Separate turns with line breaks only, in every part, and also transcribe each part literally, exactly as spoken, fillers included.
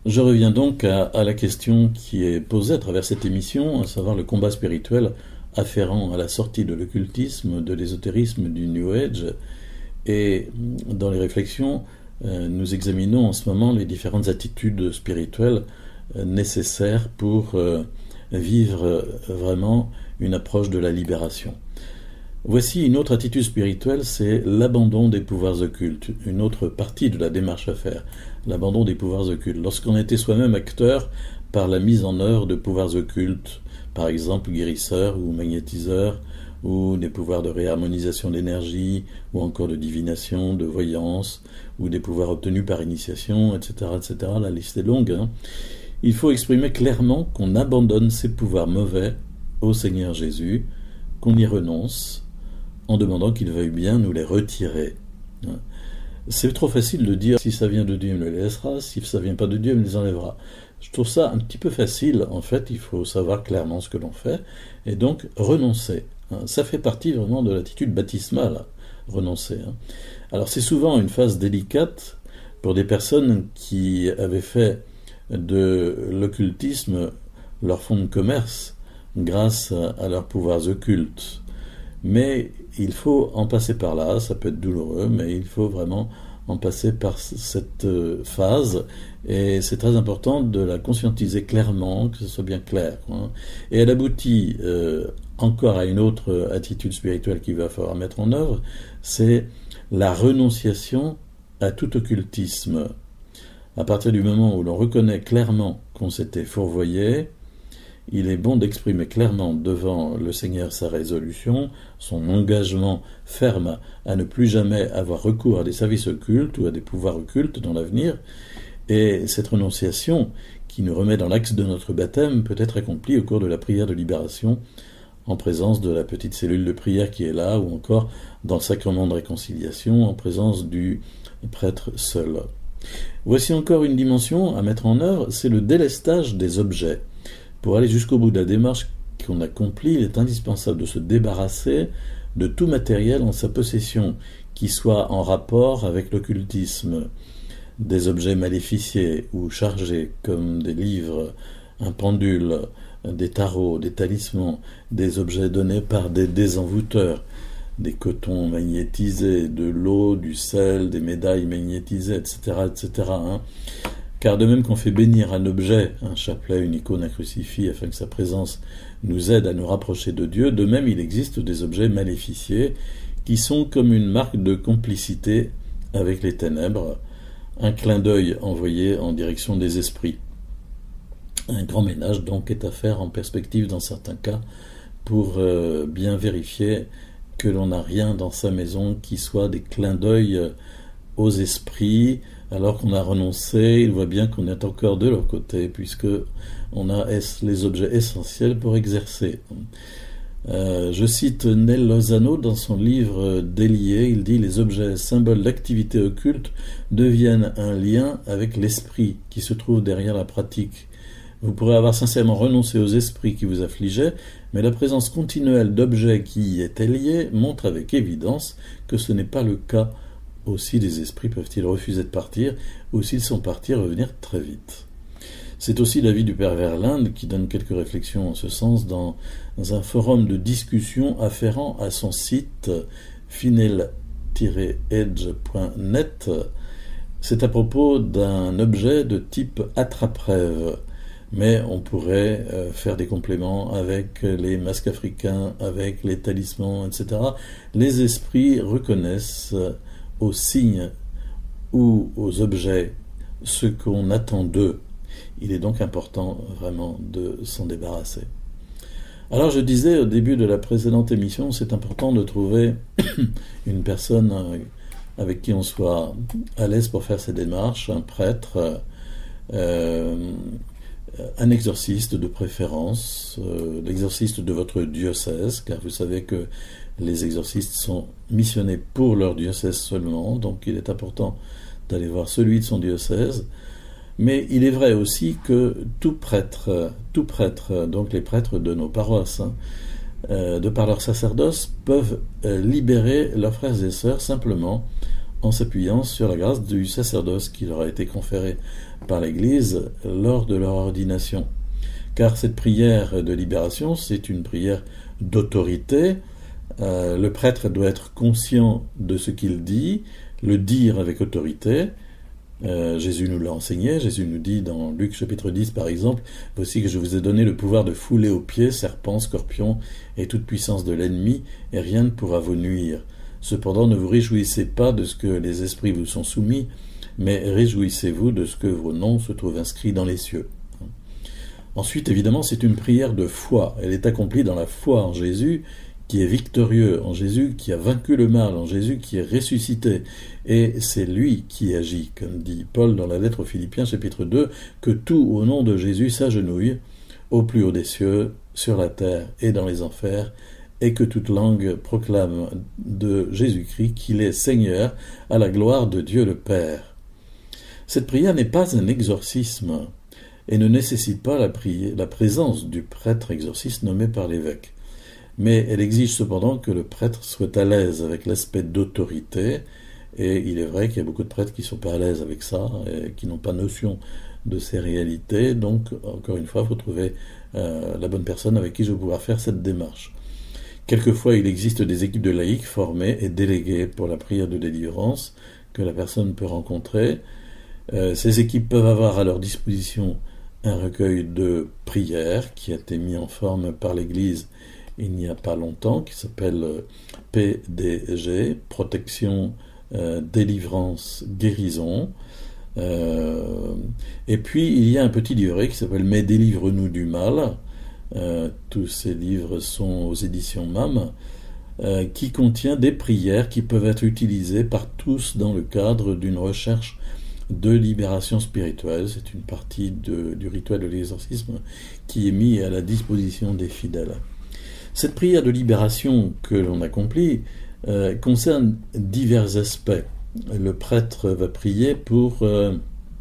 Je reviens donc à, à la question qui est posée à travers cette émission, à savoir le combat spirituel afférent à la sortie de l'occultisme, de l'ésotérisme, du New Age. Et dans les réflexions, euh, nous examinons en ce moment les différentes attitudes spirituelles euh, nécessaires pour euh, vivre euh, vraiment une approche de la libération. Voici une autre attitude spirituelle, c'est l'abandon des pouvoirs occultes, une autre partie de la démarche à faire, l'abandon des pouvoirs occultes. Lorsqu'on était soi-même acteur par la mise en œuvre de pouvoirs occultes, par exemple guérisseurs ou magnétiseurs, ou des pouvoirs de réharmonisation d'énergie, ou encore de divination, de voyance, ou des pouvoirs obtenus par initiation, et cetera, et cetera. La liste est longue. Hein. Il faut exprimer clairement qu'on abandonne ces pouvoirs mauvais au Seigneur Jésus, qu'on y renonce, en demandant qu'il veuille bien nous les retirer. C'est trop facile de dire, si ça vient de Dieu, il me les laissera, si ça vient pas de Dieu, il me les enlèvera. Je trouve ça un petit peu facile. En fait, il faut savoir clairement ce que l'on fait, et donc renoncer. Ça fait partie vraiment de l'attitude baptismale, renoncer. Alors c'est souvent une phase délicate pour des personnes qui avaient fait de l'occultisme leur fonds de commerce grâce à leurs pouvoirs occultes. Mais il faut en passer par là, ça peut être douloureux, mais il faut vraiment en passer par cette phase, et c'est très important de la conscientiser clairement, que ce soit bien clair. Hein. Et elle aboutit euh, encore à une autre attitude spirituelle qu'il va falloir mettre en œuvre, c'est la renonciation à tout occultisme. À partir du moment où l'on reconnaît clairement qu'on s'était fourvoyé, il est bon d'exprimer clairement devant le Seigneur sa résolution, son engagement ferme à ne plus jamais avoir recours à des services occultes ou à des pouvoirs occultes dans l'avenir. Et cette renonciation, qui nous remet dans l'axe de notre baptême, peut être accomplie au cours de la prière de libération, en présence de la petite cellule de prière qui est là, ou encore dans le sacrement de réconciliation, en présence du prêtre seul. Voici encore une dimension à mettre en œuvre, c'est le délestage des objets. Pour aller jusqu'au bout de la démarche qu'on accomplit, il est indispensable de se débarrasser de tout matériel en sa possession qui soit en rapport avec l'occultisme. Des objets maléficiés ou chargés comme des livres, un pendule, des tarots, des talismans, des objets donnés par des désenvoûteurs, des cotons magnétisés, de l'eau, du sel, des médailles magnétisées, et cetera, et cetera. Hein. Car de même qu'on fait bénir un objet, un chapelet, une icône, un crucifix, afin que sa présence nous aide à nous rapprocher de Dieu, de même il existe des objets maléficiés qui sont comme une marque de complicité avec les ténèbres, un clin d'œil envoyé en direction des esprits. Un grand ménage donc est à faire en perspective dans certains cas pour euh, bien vérifier que l'on n'a rien dans sa maison qui soit des clins d'œil aux esprits, alors qu'on a renoncé. Il voit bien qu'on est encore de leur côté, puisque on a les objets essentiels pour exercer. Euh, je cite Nel Lozano dans son livre Délié, il dit « Les objets symboles d'activité occulte deviennent un lien avec l'esprit qui se trouve derrière la pratique. Vous pourrez avoir sincèrement renoncé aux esprits qui vous affligeaient, mais la présence continuelle d'objets qui y étaient liés montre avec évidence que ce n'est pas le cas. Aussi des esprits peuvent-ils refuser de partir, ou s'ils sont partis, revenir très vite. » C'est aussi l'avis du Père Verlaine qui donne quelques réflexions en ce sens dans un forum de discussion afférent à son site finel tiret edge point net. C'est à propos d'un objet de type attrape-rêve, mais on pourrait faire des compléments avec les masques africains, avec les talismans, et cetera. Les esprits reconnaissent aux signes ou aux objets ce qu'on attend d'eux. Il est donc important vraiment de s'en débarrasser. Alors je disais au début de la précédente émission, c'est important de trouver une personne avec qui on soit à l'aise pour faire ces démarches, un prêtre, euh, un exorciste de préférence, euh, l'exorciste de votre diocèse, car vous savez que les exorcistes sont missionnés pour leur diocèse seulement, donc il est important d'aller voir celui de son diocèse. Mais il est vrai aussi que tout prêtre, tout prêtre, donc les prêtres de nos paroisses, hein, euh, de par leur sacerdoce, peuvent euh, libérer leurs frères et sœurs simplement en s'appuyant sur la grâce du sacerdoce qui leur a été conférée par l'Église lors de leur ordination. Car cette prière de libération, c'est une prière d'autorité. Euh, le prêtre doit être conscient de ce qu'il dit, le dire avec autorité. Euh, Jésus nous l'a enseigné. Jésus nous dit dans Luc chapitre dix par exemple, « Voici que je vous ai donné le pouvoir de fouler aux pieds serpents, scorpions et toute puissance de l'ennemi, et rien ne pourra vous nuire. Cependant, ne vous réjouissez pas de ce que les esprits vous sont soumis, mais réjouissez-vous de ce que vos noms se trouvent inscrits dans les cieux. » Ensuite, évidemment, c'est une prière de foi. Elle est accomplie dans la foi en Jésus, qui est victorieux, en Jésus qui a vaincu le mal, en Jésus qui est ressuscité. Et c'est lui qui agit, comme dit Paul dans la lettre aux Philippiens, chapitre deux, que tout au nom de Jésus s'agenouille, au plus haut des cieux, sur la terre et dans les enfers, et que toute langue proclame de Jésus-Christ qu'il est Seigneur, à la gloire de Dieu le Père. Cette prière n'est pas un exorcisme, et ne nécessite pas la, prière, la présence du prêtre exorciste nommé par l'évêque. Mais elle exige cependant que le prêtre soit à l'aise avec l'aspect d'autorité, et il est vrai qu'il y a beaucoup de prêtres qui ne sont pas à l'aise avec ça, et qui n'ont pas notion de ces réalités, donc encore une fois, il faut trouver euh, la bonne personne avec qui je vais pouvoir faire cette démarche. Quelquefois, il existe des équipes de laïcs formées et déléguées pour la prière de délivrance que la personne peut rencontrer. Euh, ces équipes peuvent avoir à leur disposition un recueil de prières qui a été mis en forme par l'Église il n'y a pas longtemps, qui s'appelle P D G, Protection, euh, Délivrance, Guérison. Euh, et puis il y a un petit livret qui s'appelle Mais délivre-nous du mal. Euh, tous ces livres sont aux éditions M A M, euh, qui contient des prières qui peuvent être utilisées par tous dans le cadre d'une recherche de libération spirituelle. C'est une partie de, du rituel de l'exorcisme qui est mis à la disposition des fidèles. Cette prière de libération que l'on accomplit euh, concerne divers aspects. Le prêtre va prier pour euh,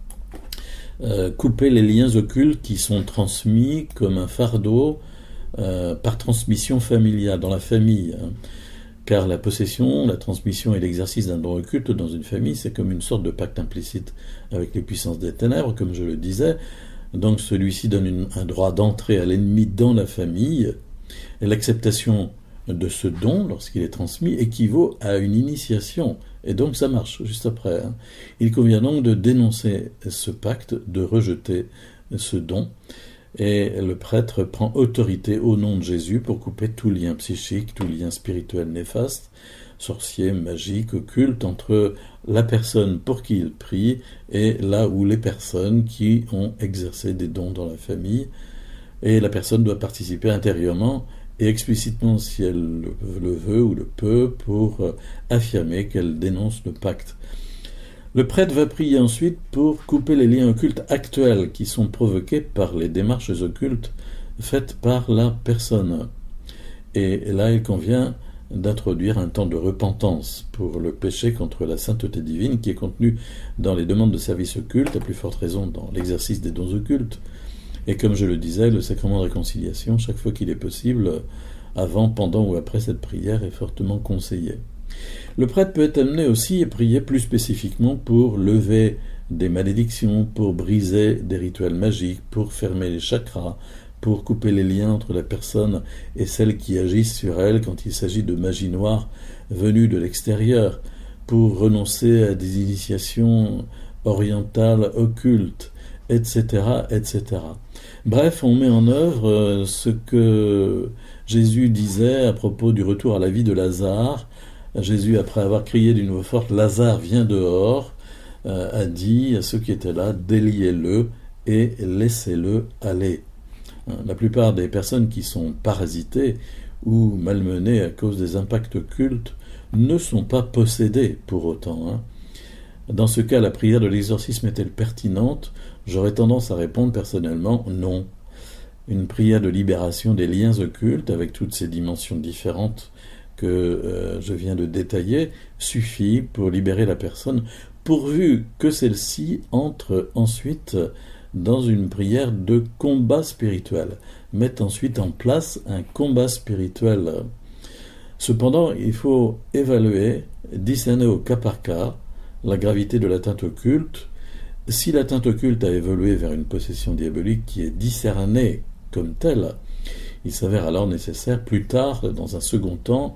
euh, couper les liens occultes qui sont transmis comme un fardeau euh, par transmission familiale, dans la famille. Hein. Car la possession, la transmission et l'exercice d'un don occulte dans une famille, c'est comme une sorte de pacte implicite avec les puissances des ténèbres, comme je le disais. Donc celui-ci donne une, un droit d'entrée à l'ennemi dans la famille. Et l'acceptation de ce don, lorsqu'il est transmis, équivaut à une initiation. Et donc ça marche juste après. Hein. Il convient donc de dénoncer ce pacte, de rejeter ce don. Et le prêtre prend autorité au nom de Jésus pour couper tout lien psychique, tout lien spirituel néfaste, sorcier, magique, occulte, entre la personne pour qui il prie et là où les personnes qui ont exercé des dons dans la famille. Et la personne doit participer intérieurement et explicitement si elle le veut ou le peut pour affirmer qu'elle dénonce le pacte. Le prêtre va prier ensuite pour couper les liens occultes actuels qui sont provoqués par les démarches occultes faites par la personne. Et là, il convient d'introduire un temps de repentance pour le péché contre la sainteté divine qui est contenu dans les demandes de service occulte, à plus forte raison dans l'exercice des dons occultes. Et comme je le disais, le sacrement de réconciliation, chaque fois qu'il est possible, avant, pendant ou après cette prière, est fortement conseillé. Le prêtre peut être amené aussi à prier plus spécifiquement pour lever des malédictions, pour briser des rituels magiques, pour fermer les chakras, pour couper les liens entre la personne et celles qui agissent sur elle quand il s'agit de magie noire venue de l'extérieur, pour renoncer à des initiations orientales occultes, et cetera, et cetera. Bref, on met en œuvre ce que Jésus disait à propos du retour à la vie de Lazare. Jésus, après avoir crié d'une voix forte « Lazare, viens dehors », euh, a dit à ceux qui étaient là « Déliez-le et laissez-le aller ». La plupart des personnes qui sont parasitées ou malmenées à cause des impacts occultes ne sont pas possédées pour autant. Hein. Dans ce cas, la prière de l'exorcisme est-elle pertinente ? J'aurais tendance à répondre personnellement non. Une prière de libération des liens occultes, avec toutes ces dimensions différentes que euh, je viens de détailler, suffit pour libérer la personne, pourvu que celle-ci entre ensuite dans une prière de combat spirituel, mette ensuite en place un combat spirituel. Cependant, il faut évaluer, discerner au cas par cas, la gravité de l'atteinte au culte. Si l'atteinte au culte a évolué vers une possession diabolique qui est discernée comme telle, il s'avère alors nécessaire plus tard, dans un second temps,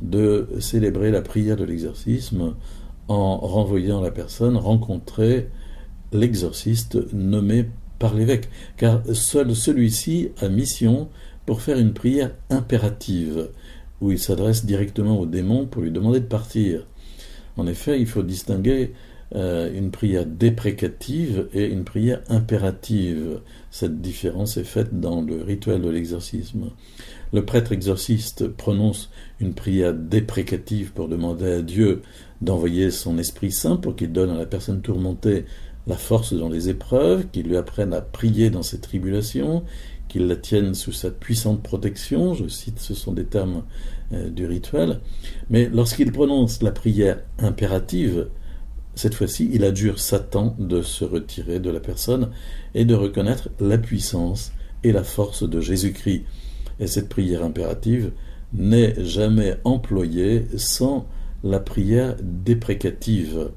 de célébrer la prière de l'exorcisme en renvoyant la personne rencontrer l'exorciste nommé par l'évêque, car seul celui-ci a mission pour faire une prière impérative, où il s'adresse directement au démon pour lui demander de partir. En effet, il faut distinguer euh, une prière déprécative et une prière impérative. Cette différence est faite dans le rituel de l'exorcisme. Le prêtre exorciste prononce une prière déprécative pour demander à Dieu d'envoyer son Esprit Saint pour qu'il donne à la personne tourmentée la force dans les épreuves, qu'il lui apprenne à prier dans ses tribulations, qu'il la tienne sous sa puissante protection. Je cite, ce sont des termes euh, du rituel. Mais lorsqu'il prononce la prière impérative, cette fois-ci, il adjure Satan de se retirer de la personne et de reconnaître la puissance et la force de Jésus-Christ. Et cette prière impérative n'est jamais employée sans la prière déprécative.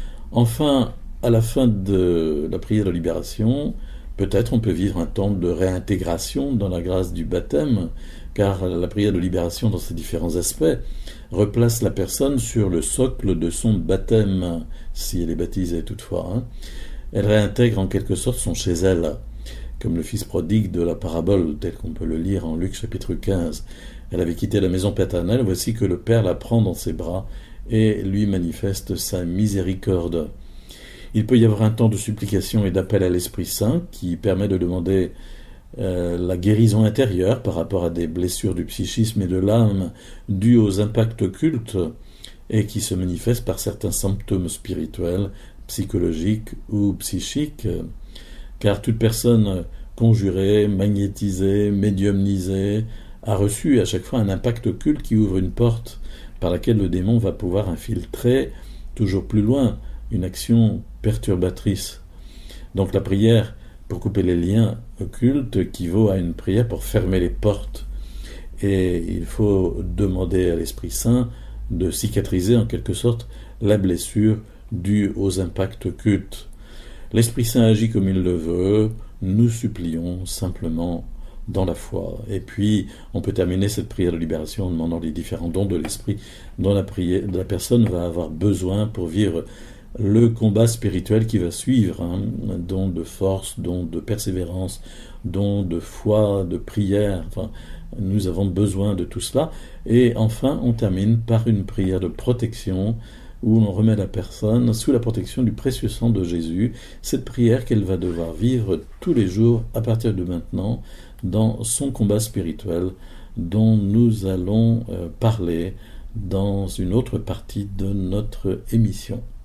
Enfin, à la fin de la prière de libération, peut-être on peut vivre un temps de réintégration dans la grâce du baptême, car la prière de libération, dans ses différents aspects, replace la personne sur le socle de son baptême, si elle est baptisée toutefois. Hein. Elle réintègre en quelque sorte son chez elle, comme le fils prodigue de la parabole, tel qu'on peut le lire en Luc chapitre quinze. Elle avait quitté la maison paternelle, voici que le Père la prend dans ses bras et lui manifeste sa miséricorde. Il peut y avoir un temps de supplication et d'appel à l'Esprit Saint qui permet de demander euh, la guérison intérieure par rapport à des blessures du psychisme et de l'âme dues aux impacts occultes et qui se manifestent par certains symptômes spirituels, psychologiques ou psychiques, car toute personne conjurée, magnétisée, médiumnisée a reçu à chaque fois un impact occulte qui ouvre une porte par laquelle le démon va pouvoir infiltrer toujours plus loin une action perturbatrice. Donc la prière pour couper les liens occultes équivaut à une prière pour fermer les portes. Et il faut demander à l'Esprit Saint de cicatriser en quelque sorte la blessure due aux impacts occultes. L'Esprit Saint agit comme il le veut, nous supplions simplement dans la foi. Et puis, on peut terminer cette prière de libération en demandant les différents dons de l'Esprit dont la, prière, la personne va avoir besoin pour vivre le combat spirituel qui va suivre, hein, don de force, don de persévérance, don de foi, de prière. Enfin, nous avons besoin de tout cela. Et enfin, on termine par une prière de protection où on remet la personne sous la protection du précieux sang de Jésus, cette prière qu'elle va devoir vivre tous les jours à partir de maintenant dans son combat spirituel dont nous allons euh, parler dans une autre partie de notre émission.